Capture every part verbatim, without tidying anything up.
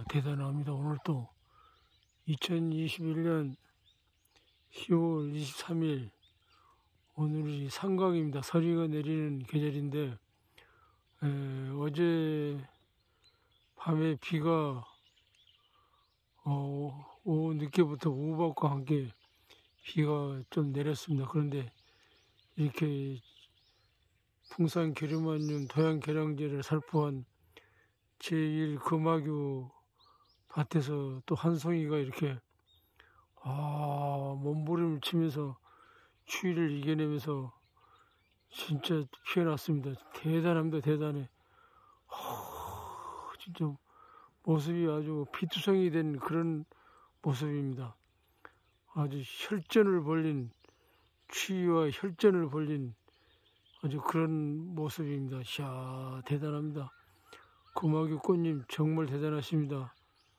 대단합니다. 오늘 또 이천이십일 년 시월 이십삼일 오늘이 상강입니다. 서리가 내리는 계절인데 에, 어제 밤에 비가 어, 오후 늦게부터 우박과 함께 비가 좀 내렸습니다. 그런데 이렇게 풍산 계류만년 도양 계량제를 살포한 제일 금화교 밭에서 또 한 송이가 이렇게 아 몸부림을 치면서 추위를 이겨내면서 진짜 피어났습니다. 대단합니다. 대단해. 하, 진짜 모습이 아주 피투성이 된 그런 모습입니다. 아주 혈전을 벌린 추위와 혈전을 벌린 아주 그런 모습입니다. 이야 대단합니다. 금화교 꽃님 정말 대단하십니다.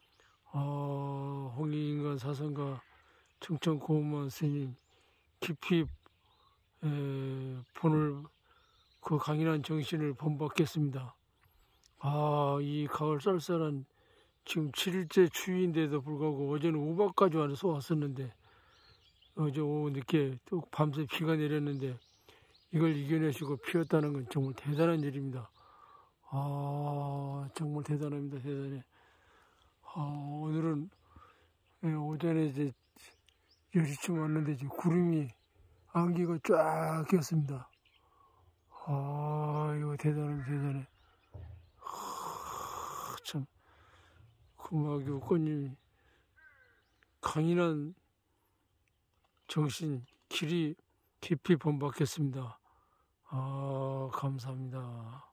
아, 홍익인간 사상가 청천고음만 스님 깊이 에, 본을 그 강인한 정신을 본받겠습니다. 아, 이 가을 쌀쌀한 지금 칠 일째 추위인데도 불구하고 어제는 우박까지 와서 왔었는데 어제 오후 늦게 또 밤새 비가 내렸는데 이걸 이겨내시고 피었다는 건 정말 대단한 일입니다. 아, 정말 대단합니다. 대단해. 아, 오늘은 오전에 이제 열 시쯤 왔는데 지금 구름이 안개가 쫙 꼈습니다. 아, 이거 대단해, 대단해. 하, 참, 금화교 꽃님이 강인한 정신, 길이 깊이 본받겠습니다. 아, 감사합니다.